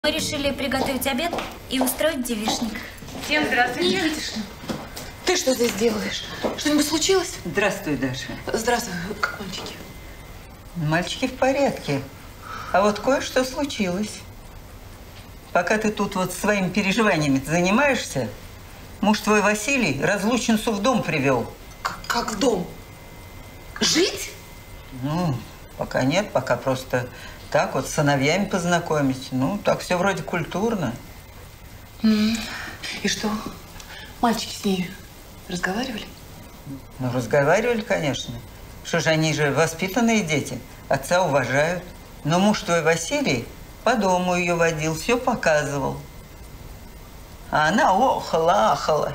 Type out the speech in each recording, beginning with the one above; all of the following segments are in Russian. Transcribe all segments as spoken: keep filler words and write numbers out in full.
Мы решили приготовить обед и устроить девичник. Всем здравствуйте. Никитишна, ты что здесь делаешь? Что-нибудь случилось? Здравствуй, Даша. Здравствуй. Как мальчики? Мальчики в порядке. А вот кое-что случилось. Пока ты тут вот своими переживаниями занимаешься, муж твой Василий разлучницу в дом привел. Как, как в дом? Жить? Ну, пока нет, пока просто так вот с сыновьями познакомить. Ну, так все вроде культурно. Mm. И что? Мальчики с ней разговаривали? Ну, разговаривали, конечно. Что же, они же воспитанные дети, отца уважают. Но муж твой Василий по дому ее водил, все показывал. А она охала-ахала.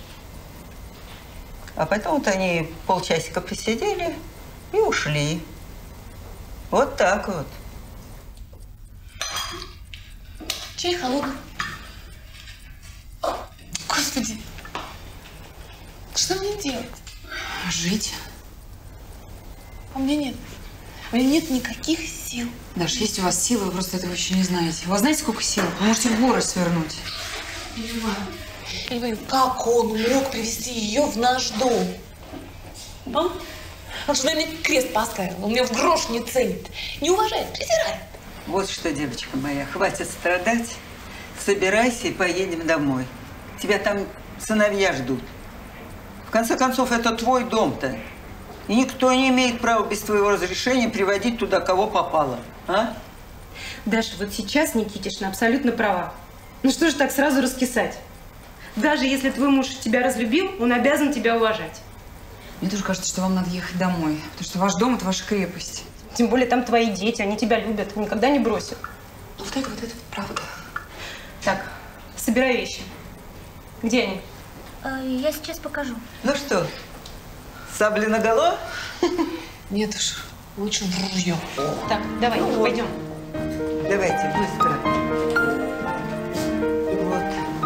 А потом вот они полчасика посидели и ушли. Вот так вот. Чай холодный. Господи, что мне делать? Жить. А мне нет. У меня нет никаких сил. Даш, есть у вас силы, вы просто этого еще не знаете. У вас знаете, сколько сил? Вы можете в горы свернуть. Я не понимаю. Я не понимаю, как он мог привести ее в наш дом? А? Он что, на мне крест поставил? Он меня в грош не ценит. Не уважает, презирает. Вот что, девочка моя, хватит страдать. Собирайся и поедем домой. Тебя там сыновья ждут. В конце концов, это твой дом-то. И никто не имеет права без твоего разрешения приводить туда, кого попало. А? Даша, вот сейчас Никитишна абсолютно права. Ну что же так сразу раскисать? Даже если твой муж тебя разлюбил, он обязан тебя уважать. Мне тоже кажется, что вам надо ехать домой. Потому что ваш дом – это ваша крепость. Тем более там твои дети, они тебя любят, никогда не бросят. Вот это вот это правда. Так, собирай вещи. Где они? Я сейчас покажу. Ну что, сабли наголо? Нет уж, лучше в ружье. Так, давай, Ну, пойдем. Давайте, быстро. Вот.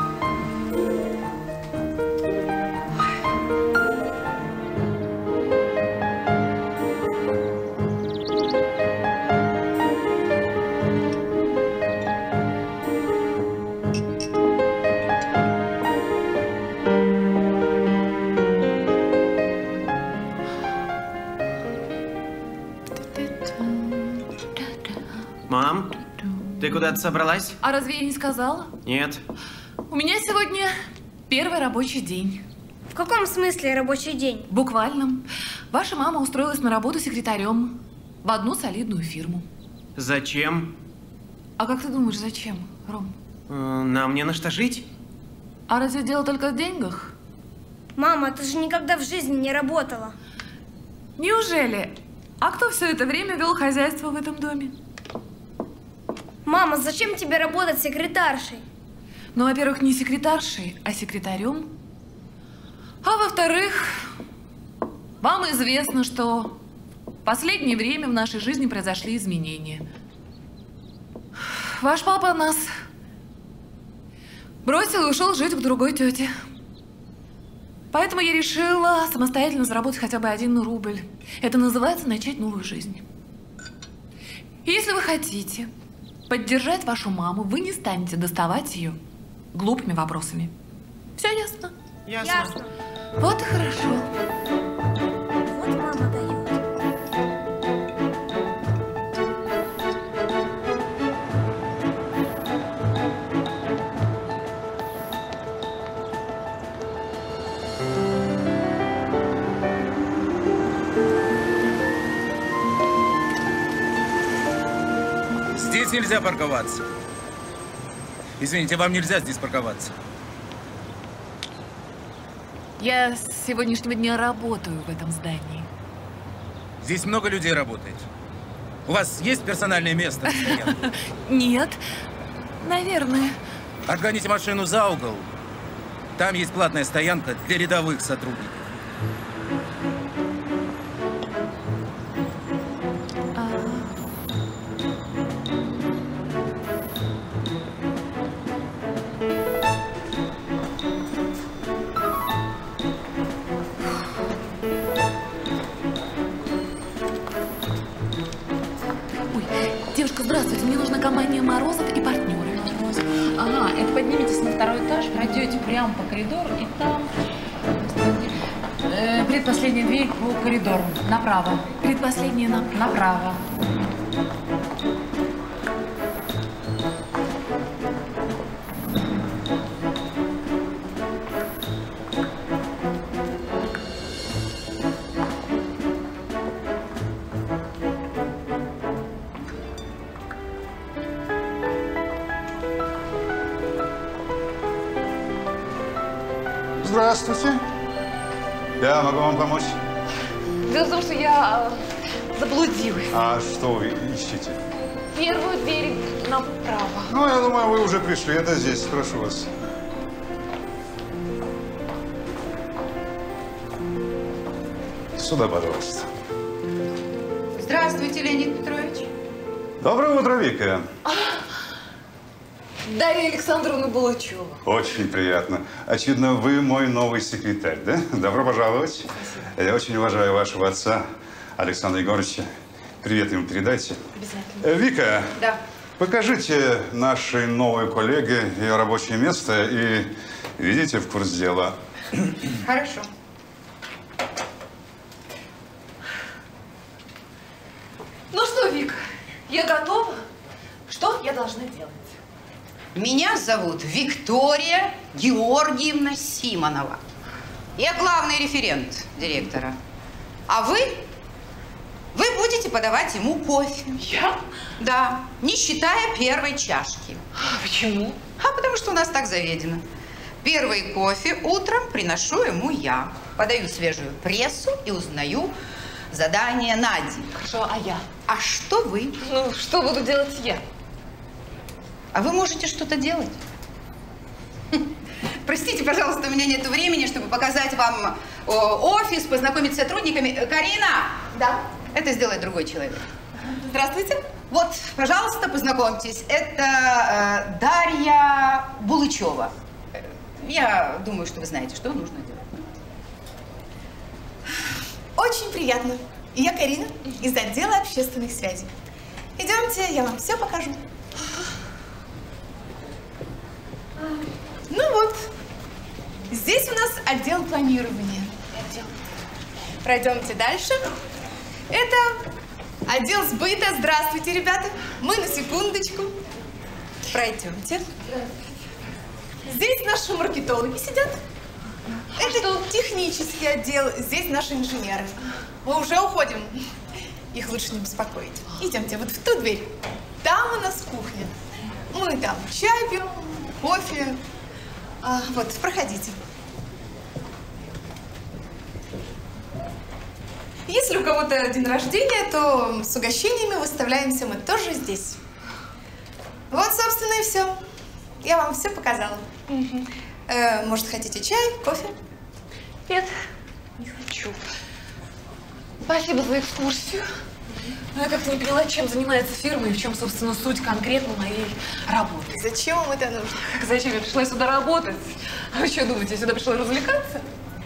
Мам, ты куда-то собралась? А разве я не сказала? Нет. У меня сегодня первый рабочий день. В каком смысле рабочий день? В буквальном. Ваша мама устроилась на работу секретарем в одну солидную фирму. Зачем? А как ты думаешь, зачем, Ром? Э, Нам не на что жить? А разве дело только в деньгах? Мама, ты же никогда в жизни не работала. Неужели? А кто все это время вел хозяйство в этом доме? Мама, зачем тебе работать секретаршей? Ну, во-первых, не секретаршей, а секретарем. А во-вторых, вам известно, что в последнее время в нашей жизни произошли изменения. Ваш папа нас бросил и ушел жить к другой тете. Поэтому я решила самостоятельно заработать хотя бы один рубль. Это называется начать новую жизнь. И если вы хотите поддержать вашу маму, вы не станете доставать ее глупыми вопросами. Все ясно? Ясно. Ясно. Вот и хорошо. Вот мама дает. Здесь нельзя парковаться. Извините, вам нельзя здесь парковаться. Я с сегодняшнего дня работаю в этом здании. Здесь много людей работает. У вас есть персональное место? Нет, наверное. Отгоните машину за угол. Там есть платная стоянка для рядовых сотрудников. Девушка, здравствуйте. Мне нужна компания Морозов и партнеры. это подниметесь на второй этаж, пройдете прямо по коридору, и там э, предпоследняя дверь по коридору. Направо. Предпоследняя на... направо. Здравствуйте. Я могу вам помочь? Дело в том, что я э, заблудилась. А что вы ищете? Первую дверь направо. Ну, я думаю, вы уже пришли. Это здесь. Прошу вас. Сюда, пожалуйста. Здравствуйте, Леонид Петрович. Доброе утро, Вика. Дарья Александровна Булычева. Очень приятно. Очевидно, вы мой новый секретарь, да? Добро пожаловать. Спасибо. Я очень уважаю вашего отца, Александра Егоровича. Привет ему передайте. Обязательно. Вика, Да. покажите нашей новой коллеге ее рабочее место и введите в курс дела. Хорошо. Ну что, Вик, я готова. Что я должна делать? Меня зовут Виктория Георгиевна Симонова. Я главный референт директора. А вы? Вы будете подавать ему кофе. Я? Да, не считая первой чашки. А почему? А потому что у нас так заведено. Первый кофе утром приношу ему я. Подаю свежую прессу и узнаю задание на день. Хорошо, а я? А что вы? Ну, что буду делать я? А вы можете что-то делать? Простите, пожалуйста, у меня нет времени, чтобы показать вам офис, познакомить с сотрудниками. Карина! Да. Это сделает другой человек. Здравствуйте. Вот, пожалуйста, познакомьтесь. Это э, Дарья Булычева. Я думаю, что вы знаете, что нужно делать. Очень приятно. Я Карина из отдела общественных связей. Идемте, я вам все покажу. Ну вот, здесь у нас отдел планирования. Пройдемте дальше. Это отдел сбыта. Здравствуйте, ребята. Мы на секундочку. Пройдемте. Здесь наши маркетологи сидят. Это что? Технический отдел. Здесь наши инженеры. Мы уже уходим. Их лучше не беспокоить. Идемте вот в ту дверь. Там у нас кухня. Мы там чай пьем, кофе. А, вот, проходите. Если у кого-то день рождения, то с угощениями выставляемся мы тоже здесь. Вот, собственно, и все. Я вам все показала. Угу. Э, может, хотите чай, кофе? Нет, не хочу. Спасибо за экскурсию. Но я как-то не поняла, чем занимается фирма и в чем, собственно, суть конкретно моей работы. Зачем вам это нужно? Зачем я пришла сюда работать? А вы что думаете, я сюда пришла развлекаться?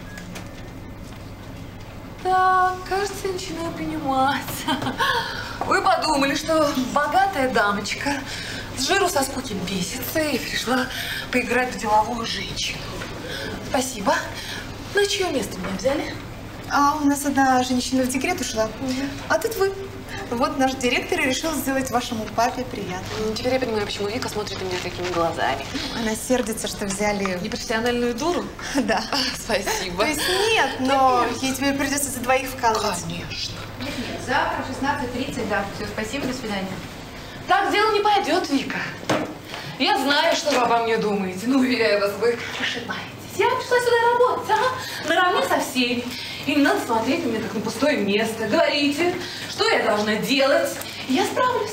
Так, кажется, я начинаю понимать. Вы подумали, что богатая дамочка с жиру со скуки бесится и пришла поиграть в деловую женщину. Спасибо. На чье место меня взяли? А у нас одна женщина в декрет ушла. Угу. А тут вы. Вот наш директор решил сделать вашему папе приятно. Теперь я понимаю, почему Вика смотрит на меня такими глазами. Она сердится, что взяли... Непрофессиональную дуру? Да. Спасибо. То есть нет, но ей теперь придется за двоих вкалывать. Конечно. Нет, нет, завтра в шестнадцать тридцать, да. Все, спасибо, до свидания. Так дело не пойдет, Вика. Я знаю, что вы обо мне думаете, но уверяю вас, вы ошибаетесь. Я пришла сюда работать, а? Наравне со всеми. И не надо смотреть на меня как на пустое место. Говорите, что я должна делать, и я справлюсь.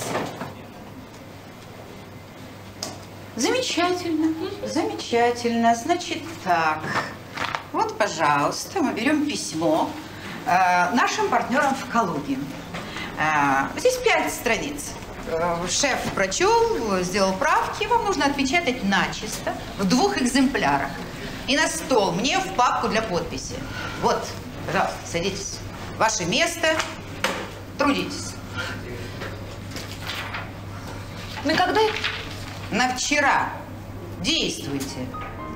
Замечательно, замечательно. Значит так, вот, пожалуйста, мы берем письмо э, нашим партнерам в Калуге. Э, здесь пять страниц. Э, шеф прочел, сделал правки. Вам нужно отпечатать начисто в двух экземплярах. И на стол, мне в папку для подписи. Вот, пожалуйста, садитесь. Ваше место, трудитесь. На когда? На вчера. Действуйте.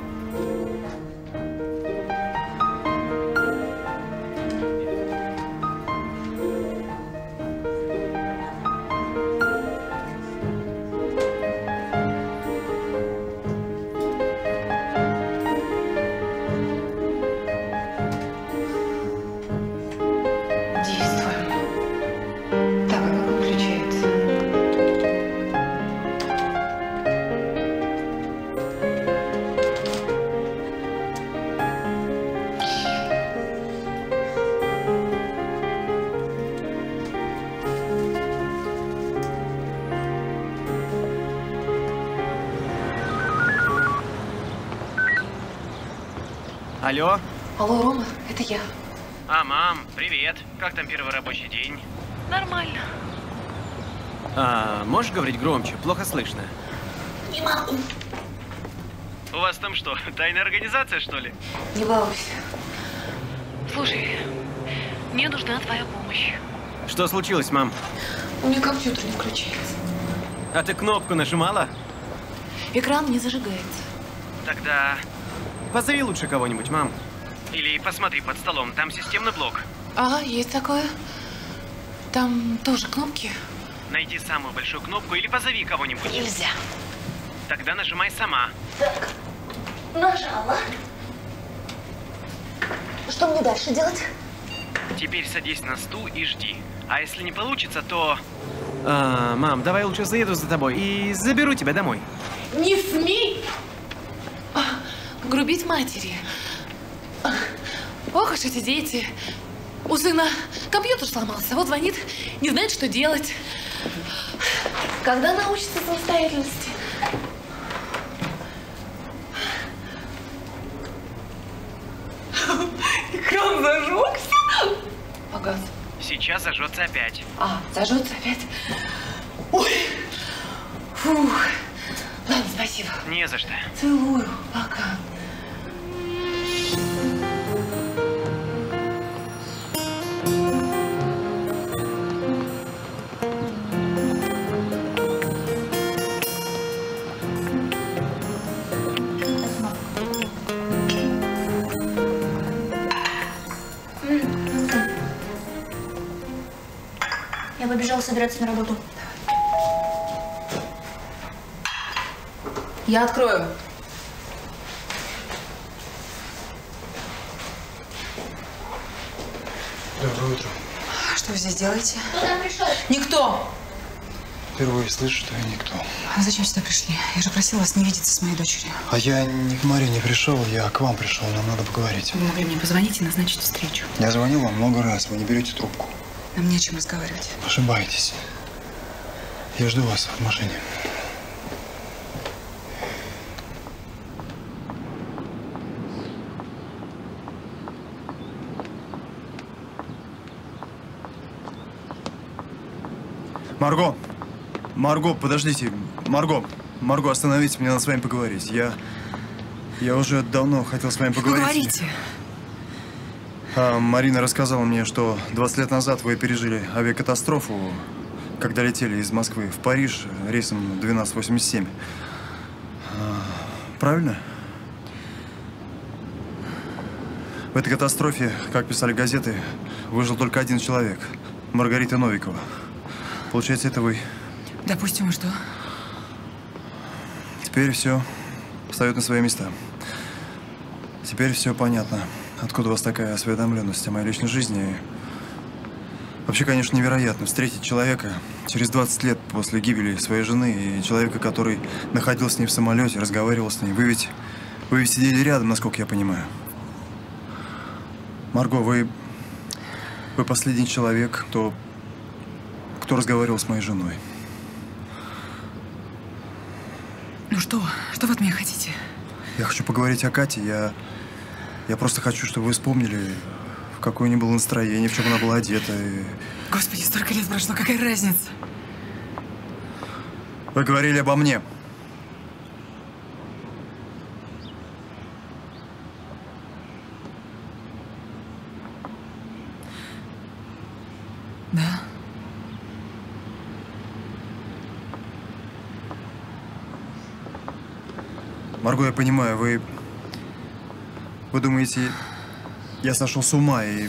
Алло? Алло, Рома, это я. А, мам, привет. Как там первый рабочий день? Нормально. А, можешь говорить громче? Плохо слышно. Не могу. У вас там что, тайная организация, что ли? Не балуйся. Слушай, мне нужна твоя помощь. Что случилось, мам? У меня компьютер не включается. А ты кнопку нажимала? Экран не зажигается. Тогда позови лучше кого-нибудь, мам. Или посмотри под столом, там системный блок. Ага, есть такое. Там тоже кнопки. Найди самую большую кнопку или позови кого-нибудь. Нельзя. Тогда нажимай сама. Так, нажала. Что мне дальше делать? Теперь садись на стул и жди. А если не получится, то... А, мам, давай лучше заеду за тобой и заберу тебя домой. Не смей грубить матери. Ох уж эти дети. У сына компьютер сломался, вот звонит, не знает, что делать. Когда научится самостоятельности? Экран зажегся. Погас. Сейчас зажжется опять. А, зажжется опять. Ой. Фух. Ладно, спасибо. Не за что. Целую. Пока. Я побежала собираться на работу. Я открою. Доброе утро. Что вы здесь делаете? Кто там пришел? Никто. Впервые слышу, что я никто. А зачем сюда пришли? Я же просила вас не видеться с моей дочерью. А я не к Маре не пришел, я к вам пришел, нам надо поговорить. Вы могли мне позвонить и назначить встречу. Я звонил вам много раз, вы не берете трубку. Нам не о чем разговаривать. Ошибаетесь. Я жду вас в машине. Марго! Марго, подождите. Марго! Марго, остановитесь, мне надо с вами поговорить. Я... Я уже давно хотел с вами поговорить. Поговорите. А, Марина рассказала мне, что двадцать лет назад вы пережили авиакатастрофу, когда летели из Москвы в Париж рейсом двенадцать восемьдесят семь. А, правильно? В этой катастрофе, как писали газеты, выжил только один человек – Маргарита Новикова. Получается, это вы. Допустим, и что? Теперь все встает на свои места. Теперь все понятно. Откуда у вас такая осведомленность о моей личной жизни? Вообще, конечно, невероятно встретить человека через двадцать лет после гибели своей жены и человека, который находился с ней в самолете, разговаривал с ней. Вы ведь, вы ведь сидели рядом, насколько я понимаю. Марго, вы, вы последний человек, кто, кто разговаривал с моей женой. Ну что? Что вы от меня хотите? Я хочу поговорить о Кате. Я, я просто хочу, чтобы вы вспомнили, в какое ни было настроение, в чем она была одета. И... Господи, столько лет прошло, какая разница? Вы говорили обо мне. Да. Марго, я понимаю, вы… Вы думаете, я сошел с ума и…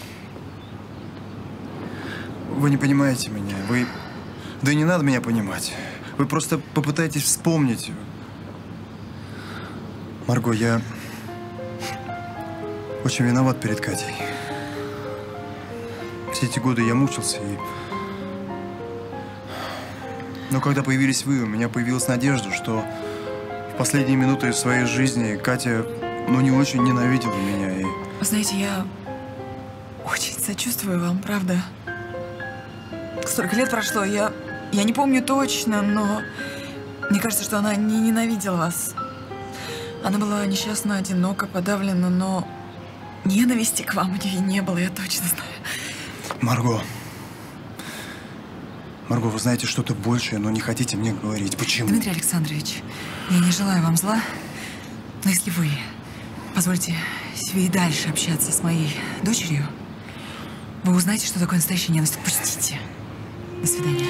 Вы не понимаете меня. Вы… Да и не надо меня понимать. Вы просто попытаетесь вспомнить. Марго, я… очень виноват перед Катей. Все эти годы я мучился и… Но когда появились вы, у меня появилась надежда, что в последние минуты своей жизни Катя, ну, не очень ненавидела меня и… Вы знаете, я очень сочувствую вам, правда. Столько лет прошло, я, я не помню точно, но мне кажется, что она не ненавидела вас. Она была несчастна, одинока, подавлена, но ненависти к вам у нее не было, я точно знаю. Марго. Марго, вы знаете что-то большее, но не хотите мне говорить. Почему? Дмитрий Александрович, я не желаю вам зла, но если вы позволите себе и дальше общаться с моей дочерью, вы узнаете, что такое настоящая ненависть. Отпустите. До свидания.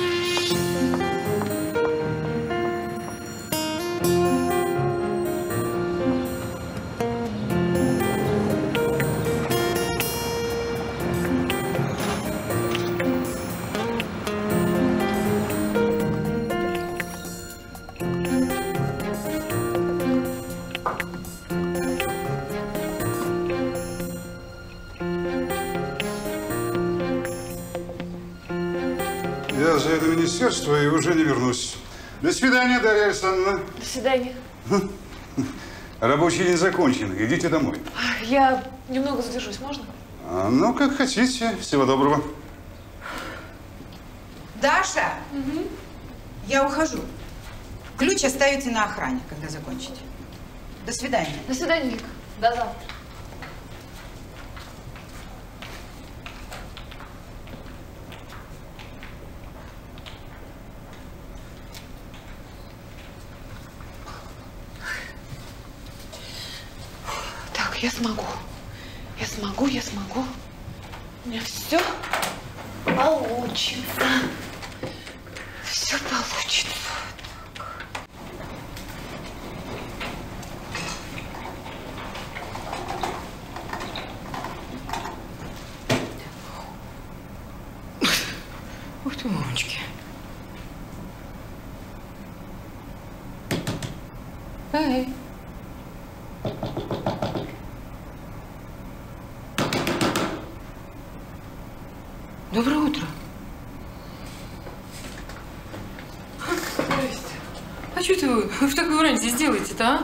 Я заеду в министерство и уже не вернусь. До свидания, Дарья Александровна. До свидания. Рабочий день закончен. Идите домой. Я немного задержусь, можно? А, ну, как хотите. Всего доброго. Даша, угу. Я ухожу. Ключ оставите на охране, когда закончите. До свидания. До свидания, Вика. До завтра. Я смогу. Я смогу, я смогу. У меня все получится. Все получится. Ух ты, мамочки. Эй. Доброе утро. Здрасте. А что это вы в такую рань здесь делаете-то, а?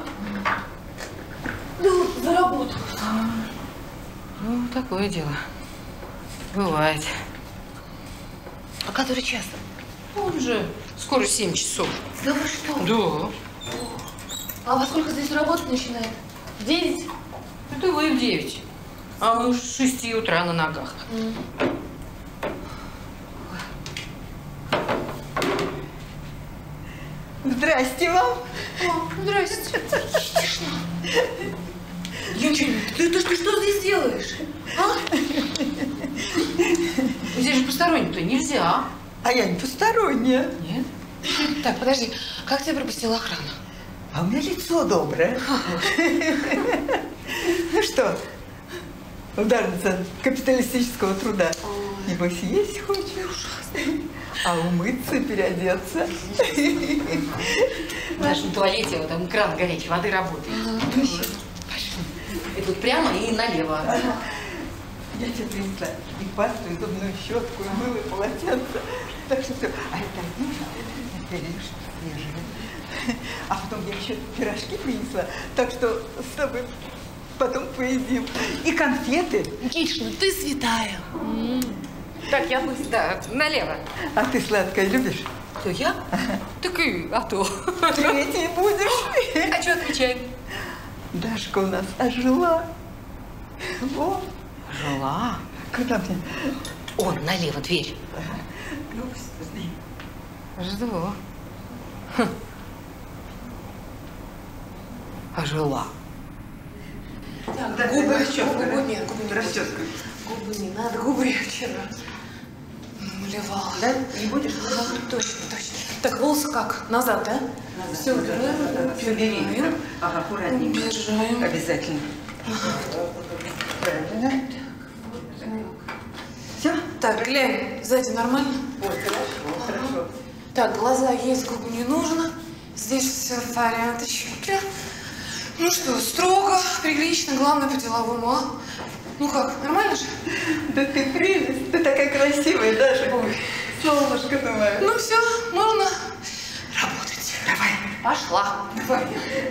Ну, заработала. Ну, такое дело. Бывает. А который час? Он же скоро семь часов. Да вы что? Да. А во сколько здесь работать начинает? В девять? Это вы в девять. А мы уж с шести утра на ногах. Mm. Здрасте вам. О, здрасте. Юнчик, ты, ты, ты что здесь делаешь? А? Здесь же посторонним-то нельзя. А я не посторонняя. Нет? Так, подожди, как тебя пропустила охрана? А у меня лицо доброе. Ну что, ударница капиталистического труда. Небось, есть хочешь? А умыться, переодеться. В нашем туалете вот там кран горячей воды работает. А, точно. Пошли. И тут прямо и налево. Я тебе принесла и пасту, и зубную щетку, и мыло, и полотенце. Так что все. А это одежда, это лишь свежая. А потом я еще пирожки принесла, так что с тобой потом поедим. И конфеты. Никитишна, ты святая. Так, я быстро. Да, налево. А ты сладкое любишь? Кто, я? Так и, а то. Третий будешь. А что отвечаем? Дашка у нас ожила. Во. Жила? Куда мне? Он, налево, дверь. Жду. Хм. Ожила. Так, да, губы, расческа, губы нет, губы не расческа. Губы не надо, губы я вчера намалевала. Да? Не будешь? Ага, точно, точно. Так, волосы как? Назад, да? Все убираем. Все бери. Ага, аккуратненько. Убираем. Обязательно. Правильно. Все? Так, глянь, сзади нормально? Ой, хорошо, хорошо. Так, глаза есть, губы не нужно. Здесь все в порядочке. Ну что, строго, прилично, главное по-деловому, а? Ну как, нормально же? Да ты прелесть, ты такая красивая даже. Ой, солнышко ты мое. Ну все, можно работать. Давай. Пошла. Давай.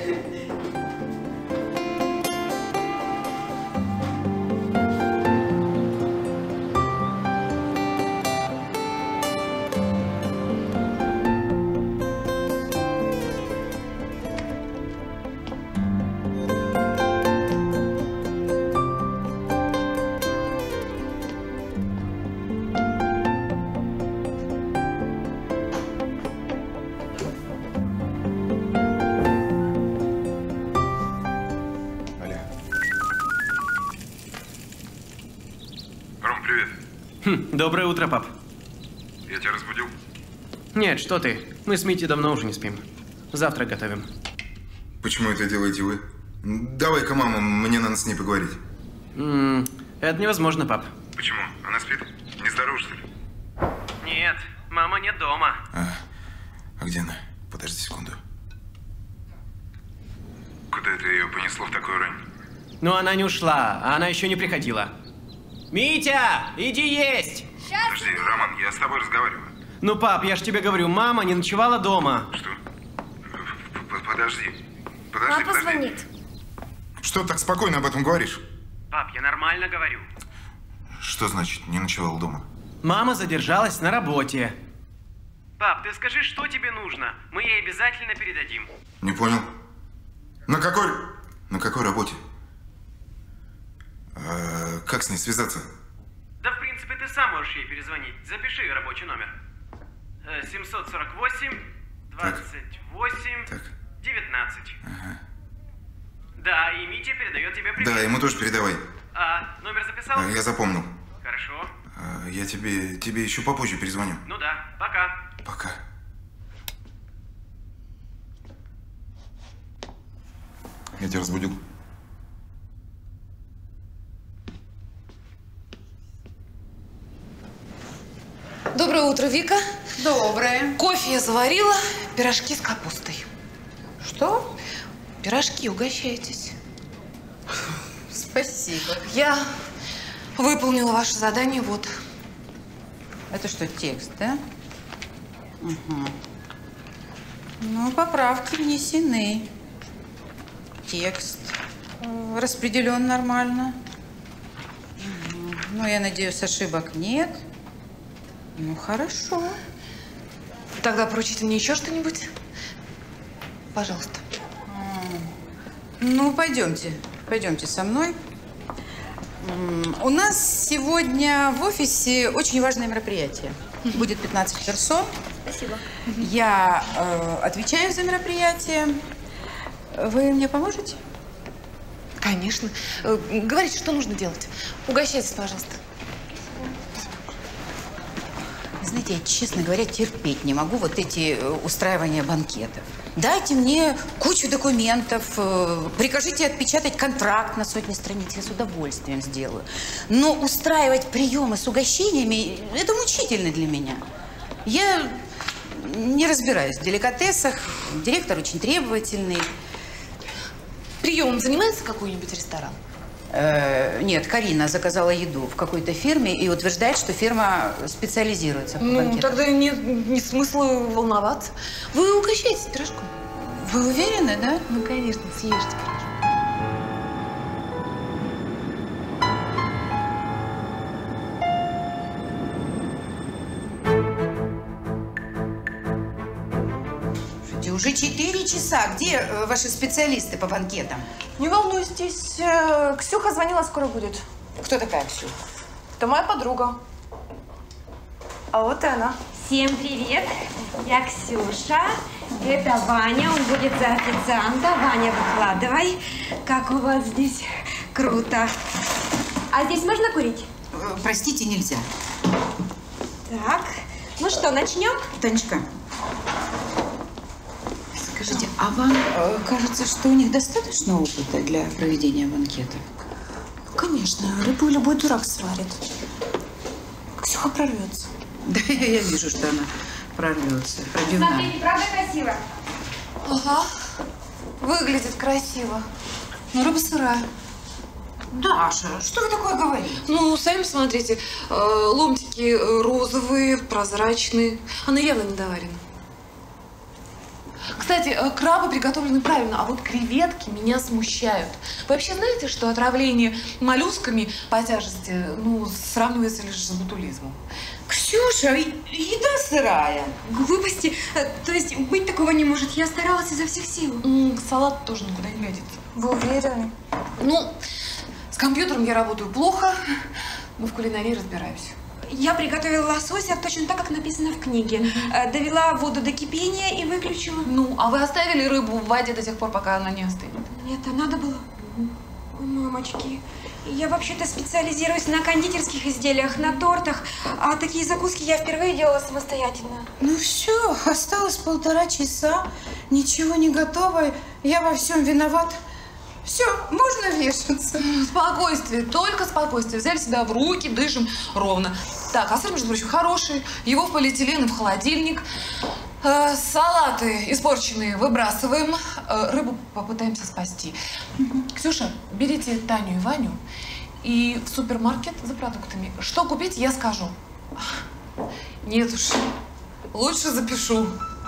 Доброе утро, пап. Я тебя разбудил? Нет, что ты. Мы с Митей давно уже не спим. Завтрак готовим. Почему это делаете вы? Давай-ка, мама, мне надо с ней поговорить. М-м, это невозможно, пап. Почему? Она спит? Нездорова, что ли? Нет, мама нет дома. А, а где она? Подожди секунду. Куда это ее понесло в такую рань? Но она не ушла, а она еще не приходила. Митя, иди есть! Сейчас. Подожди, Роман, я с тобой разговариваю. Ну, пап, я ж тебе говорю, мама не ночевала дома. Что? Подожди. Подожди, Папа звонит. Что ты так спокойно об этом говоришь? Пап, я нормально говорю. Что значит не ночевал дома? Мама задержалась на работе. Пап, ты скажи, что тебе нужно? Мы ей обязательно передадим. Не понял. На какой... На какой работе? А, как с ней связаться? Да, в принципе, ты сам можешь ей перезвонить. Запиши рабочий номер. семьсот сорок восемь, двадцать восемь, так. девятнадцать. Ага. Да, и Митя передает тебе привет. Да, ему тоже передавай. А, номер записал? А, я запомнил. Хорошо. А, я тебе, тебе еще попозже перезвоню. Ну да, пока. Пока. Я тебя разбудил. Доброе утро, Вика. Доброе. Кофе я заварила, пирожки с капустой. Что? Пирожки, угощайтесь. Спасибо. Я выполнила ваше задание, вот. Это что, текст, да? Угу. Ну, поправки внесены. Текст распределен нормально. Угу. Ну, я надеюсь, ошибок нет. Ну, хорошо. Тогда поручите мне еще что-нибудь. Пожалуйста. Ну, пойдемте. Пойдемте со мной. У нас сегодня в офисе очень важное мероприятие. Будет пятнадцать персон. Спасибо. Я э, отвечаю за мероприятие. Вы мне поможете? Конечно. Э, говорите, что нужно делать. Угощайтесь, пожалуйста. Знаете, я, честно говоря, терпеть не могу вот эти устраивания банкетов. Дайте мне кучу документов, э, прикажите отпечатать контракт на сотни страниц, я с удовольствием сделаю. Но устраивать приемы с угощениями – это мучительно для меня. Я не разбираюсь в деликатесах, директор очень требовательный. Приемом занимается какой-нибудь ресторан? Э, нет, Карина заказала еду в какой-то фирме и утверждает, что фирма специализируется в Ну, банкетах. тогда нет, нет смысла волноваться. Вы угощаетесь пирожком. Вы уверены, да? Ну, конечно, съешьте пирожок. Слушайте, уже четыре часа. Где э, ваши специалисты по банкетам? Не волнуйтесь, э, Ксюха звонила, скоро будет. Кто такая Ксюха? Это моя подруга. А вот и она. Всем привет, я Ксюша, это Ваня, он будет за официанта. Ваня, выкладывай, как у вас здесь круто. А здесь можно курить? Э, простите, нельзя. Так, ну что, начнем? Танечка, А вам э, кажется, что у них достаточно опыта для проведения банкета? Конечно, рыбу любой дурак сварит. Ксюха прорвется. Да, я вижу, что она прорвется. Пробивная. Смотрите, правда красиво? Ага. Выглядит красиво. Но рыба сырая. Даша, что вы такое говорите? Ну, сами посмотрите. Э, ломтики розовые, прозрачные. Она явно недоварена. Кстати, э, крабы приготовлены правильно, а вот креветки меня смущают. Вы вообще знаете, что отравление моллюсками по тяжести, ну, сравнивается лишь с ботулизмом? Ксюша, еда сырая. Глупости. То есть быть такого не может. Я старалась изо всех сил. М, салат тоже никуда не годится. Вы уверены? Ну, с компьютером я работаю плохо, но в кулинарии разбираюсь. Я приготовила лосося точно так, как написано в книге. Mm-hmm. Довела воду до кипения и выключила. Ну, а вы оставили рыбу в воде до тех пор, пока она не остынет? Нет, а надо было. Mm-hmm. Ой, мамочки. Я вообще-то специализируюсь на кондитерских изделиях, на тортах. А такие закуски я впервые делала самостоятельно. Ну все, осталось полтора часа. Ничего не готово. Я во всем виноват. Все, можно вешаться. Спокойствие, только спокойствие. Взяли себя в руки, дышим ровно. Так, а сыр, между прочим, хороший. Его в полиэтилен и в холодильник. Э, салаты испорченные выбрасываем. Э, рыбу попытаемся спасти. Ксюша, берите Таню и Ваню и в супермаркет за продуктами. Что купить, я скажу. Нет уж, лучше запишу.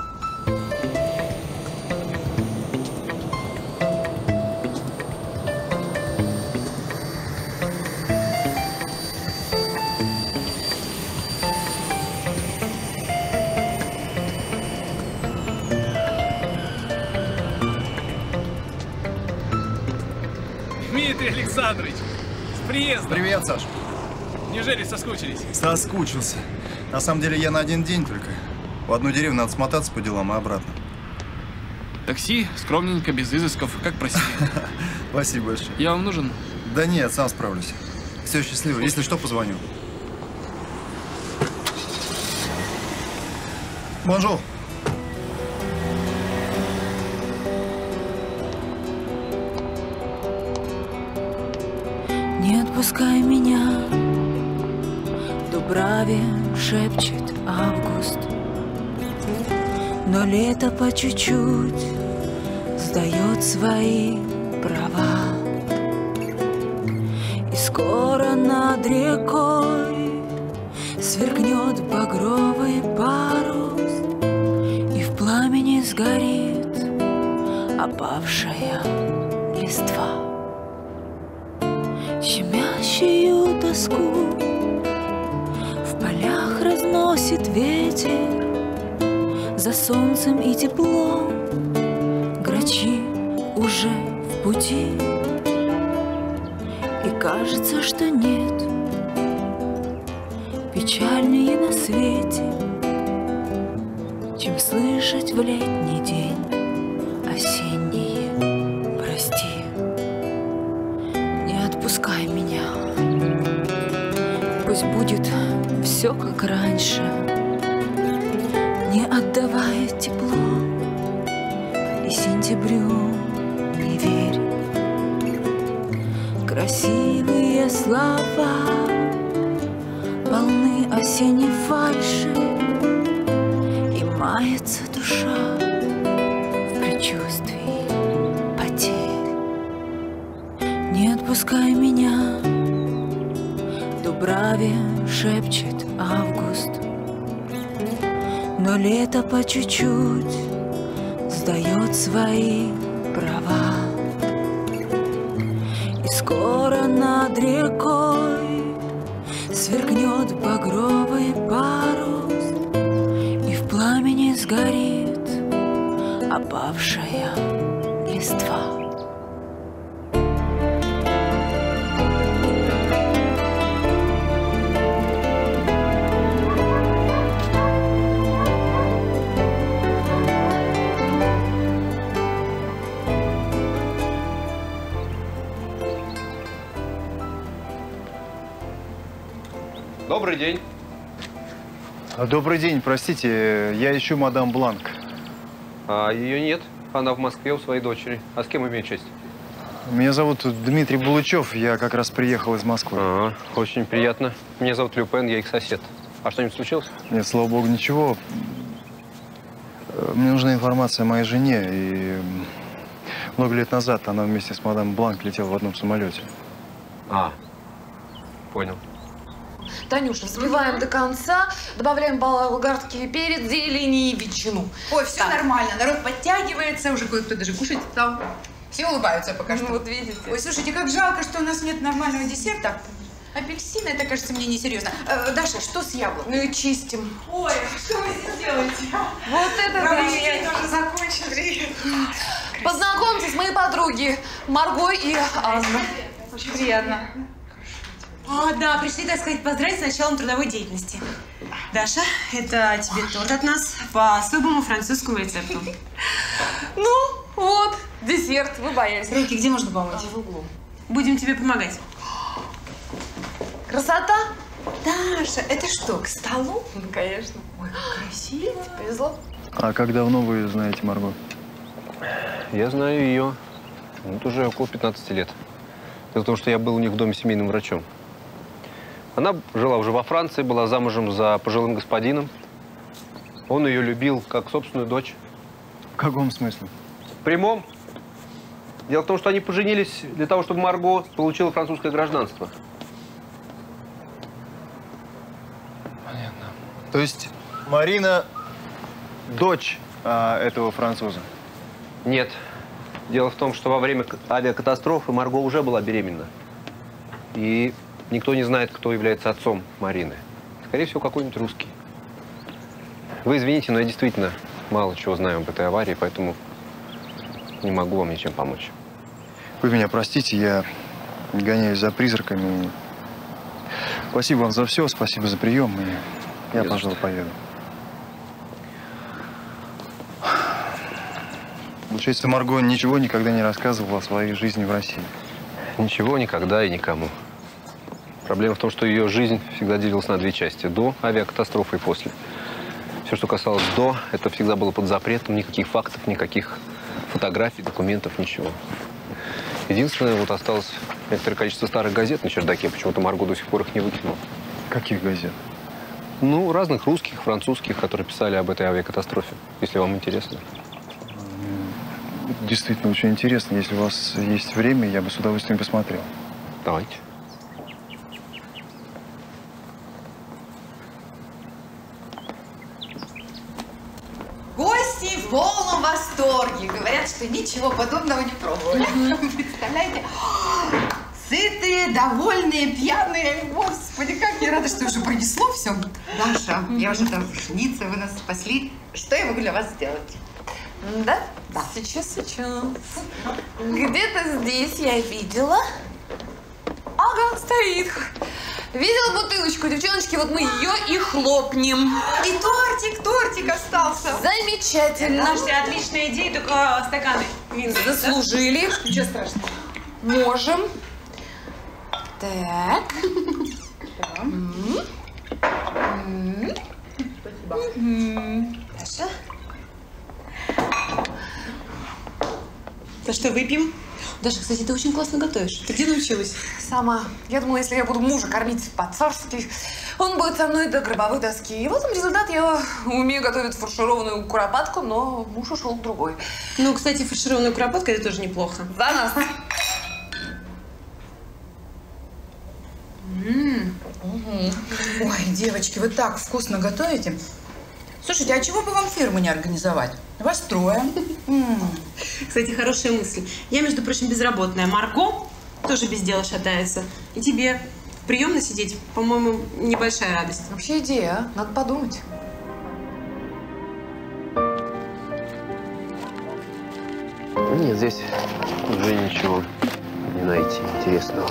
Дмитрий Александрович, с приездом! Привет, Саш. Неужели соскучились? Соскучился. На самом деле я на один день только. В одну деревню надо смотаться по делам, и обратно. Такси, скромненько, без изысков, как просили. Спасибо большое. Я вам нужен? Да нет, сам справлюсь. Все, счастливо. Если что, позвоню. Бонжур. Не отпускай меня, Дубраве шепчет август. Но лето по чуть-чуть сдает свои права. И скоро над рекой сверкнет багровый парус, и в пламени сгорит опавшая листва. Щемящую тоску в полях разносит ветер, за солнцем и теплом грачи уже в пути. И кажется, что нет печальнее на свете, чем слышать в летний день осенние прости. Не отпускай меня, пусть будет все как раньше, не отдавай тепло, и сентябрю не верь. Красивые слова полны осенней фальши, и мается душа в предчувствии потерь. Не отпускай меня, Дубраве шепчет август. Но лето по чуть-чуть сдает свои права. И скоро над рекой сверкнет багровый парус, и в пламени сгорит опавшая листва. Добрый день. Добрый день, простите, я ищу мадам Бланк. А ее нет. она в Москве у своей дочери. А с кем имею честь? Меня зовут Дмитрий Булычев, я как раз приехал из Москвы. Ага, очень приятно. Меня зовут Люпен, я их сосед. А что-нибудь случилось? Нет, слава богу, ничего. Мне нужна информация о моей жене. И много лет назад она вместе с мадам Бланк летела в одном самолете. А, понял. Танюша, взбиваем до конца, добавляем болгарский перец, зелень и ветчину. Ой, все Так. нормально, народ подтягивается, уже кое-кто даже кушать стал. Все улыбаются пока что. Вот видите. Ой, слушайте, как жалко, что у нас нет нормального десерта. Апельсины, это, кажется, мне несерьезно. Э, Даша, что с яблоком? Ну и чистим. Ой, что вы здесь делаете? Вот это да. Привет, тоже закончили. Познакомьтесь, мои подруги Марго и Азна. Очень приятно. А, да, пришли, так сказать, поздравить с началом трудовой деятельности. Даша, это тебе торт от нас по особому французскому рецепту. Ну, вот, десерт, вы боялись. Руки где можно помыть? В углу. Будем тебе помогать. Красота? Даша, это что, к столу? Ну, конечно. Ой, как красиво. Повезло. А как давно вы знаете Марго? Я знаю ее вот уже около пятнадцати лет. Дело в том, что я был у них в доме семейным врачом. Она жила уже во Франции, была замужем за пожилым господином. Он ее любил как собственную дочь. В каком смысле? В прямом. Дело в том, что они поженились для того, чтобы Марго получила французское гражданство. Понятно. То есть Марина дочь а, этого француза? Нет. Дело в том, что во время авиакатастрофы Марго уже была беременна. И никто не знает, кто является отцом Марины. Скорее всего, какой-нибудь русский. Вы извините, но я действительно мало чего знаю об этой аварии, поэтому не могу вам ничем помочь. Вы меня простите, я гоняюсь за призраками. Спасибо вам за все, спасибо за прием. И я, Без пожалуй, что. поеду. Получается, Марго ничего никогда не рассказывала о своей жизни в России? Ничего, никогда и никому. Проблема в том, что ее жизнь всегда делилась на две части. До авиакатастрофы и после. Все, что касалось до, это всегда было под запретом. Никаких фактов, никаких фотографий, документов, ничего. Единственное, вот осталось некоторое количество старых газет на чердаке. Почему-то Марго до сих пор их не выкинула. Каких газет? Ну, разных русских, французских, которые писали об этой авиакатастрофе, если вам интересно. Действительно очень интересно. Если у вас есть время, я бы с удовольствием посмотрел. Давайте. Гости в полном восторге. Говорят, что ничего подобного не пробовали. Представляете? Сытые, довольные, пьяные. Господи, как я рада, что уже пронесло все. Даша, я уже там жениться, вы нас спасли. Что я могу для вас сделать? Да? Да. Сейчас, сейчас. Где-то здесь я видела. Ага, стоит. Видела бутылочку, девчоночки, вот мы ее и хлопнем. И тортик, тортик остался. Замечательно. Слушайте, отличная идея, только стаканы винные. Заслужили. Ничего страшного. Можем. Так. Спасибо. Даша? Да что, выпьем? Даша, кстати, ты очень классно готовишь. Ты где научилась? Сама. Я думала, если я буду мужа кормить по-царски, он будет со мной до гробовой доски. И вот результат. Я умею готовить фаршированную куропатку, но муж ушел к другой. Ну, кстати, фаршированная куропатка – это тоже неплохо. За нас. Ой, девочки, вы так вкусно готовите. Слушайте, а чего бы вам фирму не организовать? Вас трое. Кстати, хорошая мысль. Я, между прочим, безработная. Марго тоже без дела шатается. И тебе в приемной сидеть, по-моему, небольшая радость. Вообще идея, а? Надо подумать. Нет, здесь уже ничего не найти интересного.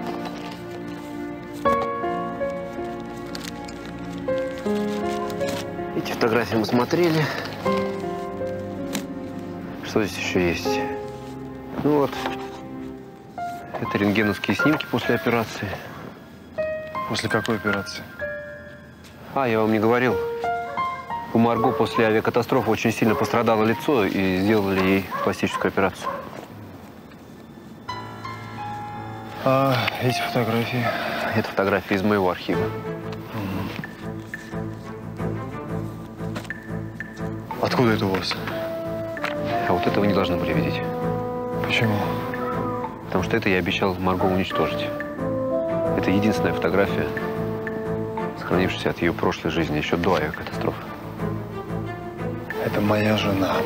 Эти фотографии мы смотрели. Что здесь еще есть? Ну вот, это рентгеновские снимки после операции. После какой операции? А, я вам не говорил. У Марго после авиакатастрофы очень сильно пострадало лицо и сделали ей пластическую операцию. А эти фотографии? Это фотографии из моего архива. Откуда это у вас? А вот этого не должны были видеть. Почему? Потому что это я обещал Марго уничтожить. Это единственная фотография, сохранившаяся от ее прошлой жизни, еще до авиакатастрофы. Это моя жена.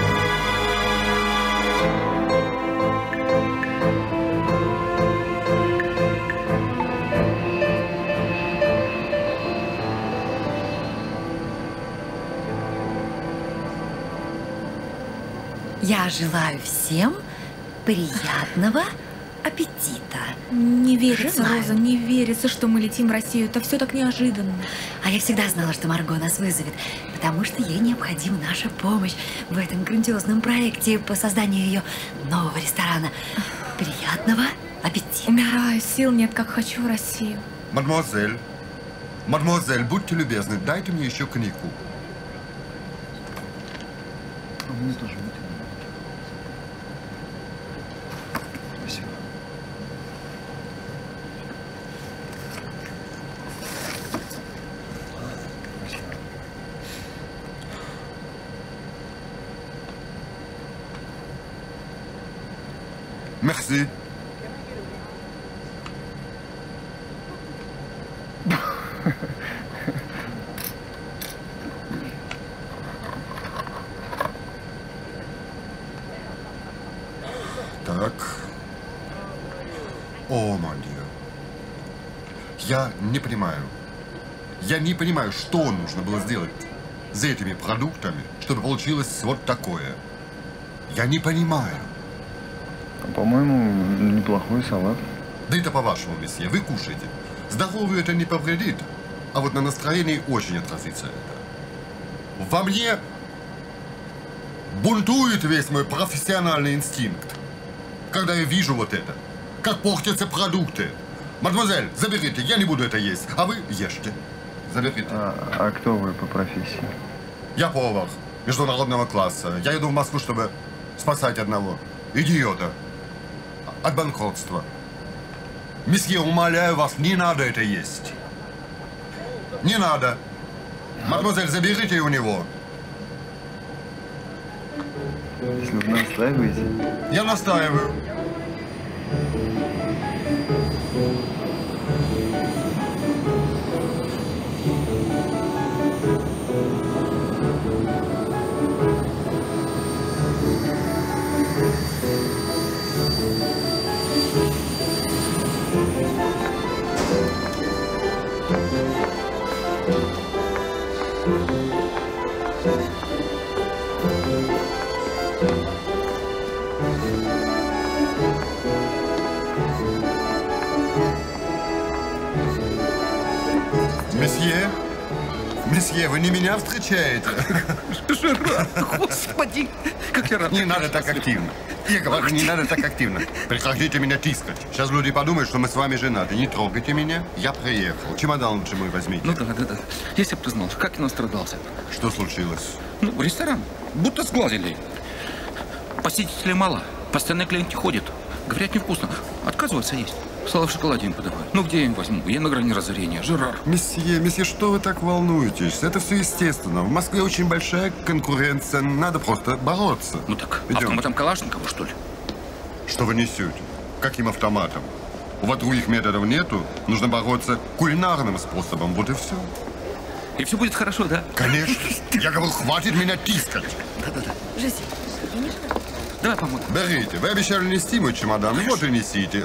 Я желаю всем приятного аппетита. Не верится, Желаю. Роза, не верится, что мы летим в Россию. Это все так неожиданно. А я всегда знала, что Марго нас вызовет, потому что ей необходима наша помощь в этом грандиозном проекте по созданию ее нового ресторана. Приятного аппетита. Умираю, сил нет, как хочу в Россию. Мадемуазель, мадемуазель, будьте любезны, дайте мне еще коньяку. Мне тоже. Спасибо. Merci. Так. О, мой Dieu. Я не понимаю. Я не понимаю, что нужно было сделать за этими продуктами, чтобы получилось вот такое. Я не понимаю. По-моему, неплохой салат. Да это по-вашему, месье. Вы кушаете. Здоровью это не повредит, а вот на настроении очень отразится это. Во мне бунтует весь мой профессиональный инстинкт, когда я вижу вот это, как портятся продукты. Мадемуазель, заберите, я не буду это есть, а вы ешьте. Заберите. А, а кто вы по профессии? Я повар международного класса. Я иду в Москву, чтобы спасать одного идиота от банкротства. Месье, умоляю вас, не надо это есть. Не надо. Мадемуазель, заберите у него. Если вы настаиваете. Я настаиваю. Месье, месье, вы не меня встречаете? Жерар, господи, как я рад. Не надо так активно. Я говорю, не надо так активно. Прекратите меня тискать. Сейчас люди подумают, что мы с вами женаты. Не трогайте меня. Я приехал. Чемодан лучше мой возьмите. Ну да, да, да. Если бы ты знал, как я настрадался. Что случилось? Ну, ресторан. Будто сглазили. Посетителей мало. Постоянные клиенты ходят. Говорят, невкусно. Отказываются есть. Сало в шоколаде им подавай. Ну, где я им возьму? Я на грани разорения. Жерар. Месье, месье, что вы так волнуетесь? Это все естественно. В Москве очень большая конкуренция. Надо просто бороться. Ну так, Идем. автоматом Калашникова, что ли? Что вы несете? Каким автоматом? У вас других методов нету. Нужно бороться кулинарным способом. Вот и все. И все будет хорошо, да? Конечно. Я говорю, хватит меня тискать. Да-да-да. Жизнь, я не Давай помогу. Берите. Вы обещали нести мой чемодан. Вот и несите.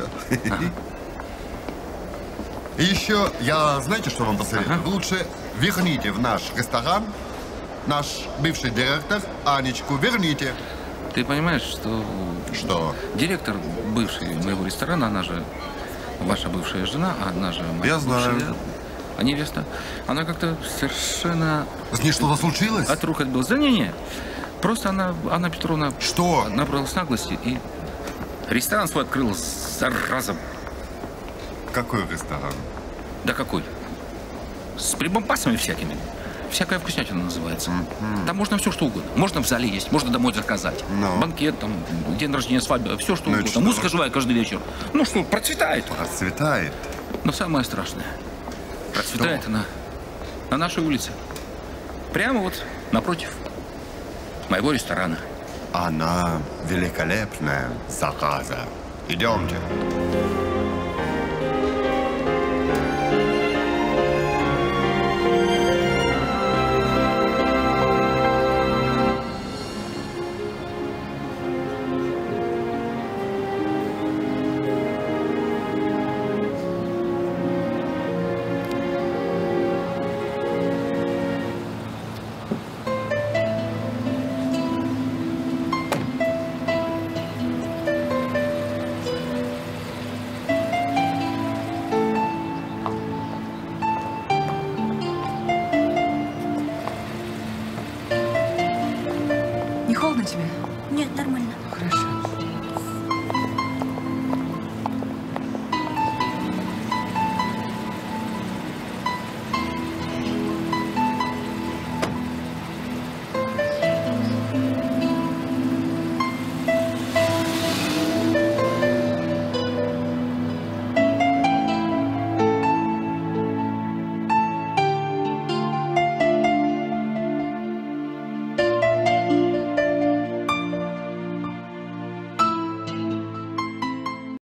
И еще, я, знаете, что вам посоветую? Ага. Лучше верните в наш ресторан наш бывший директор Анечку. Верните. Ты понимаешь, что... Что? Директор бывший моего ресторана, она же ваша бывшая жена, а она же моя Я знаю. бывшая... А невеста, она как-то совершенно... С ней что-то случилось? От рук отбилась. Да не-не. Просто она, Анна Петровна... Что? Набралась наглости и ресторан свой открыла зараза. Какой ресторан? Да какой? С прибампасами всякими. Всякая вкуснятина называется. Mm-hmm. Там можно все что угодно. Можно в зале есть, можно домой заказать. No. Банкет, там, день рождения, свадьба, все что no, угодно. Что? Музыка живая каждый вечер. Ну что, процветает. Процветает. Но самое страшное, процветает что? она на нашей улице. Прямо вот напротив моего ресторана. Она великолепная заказа. Идемте.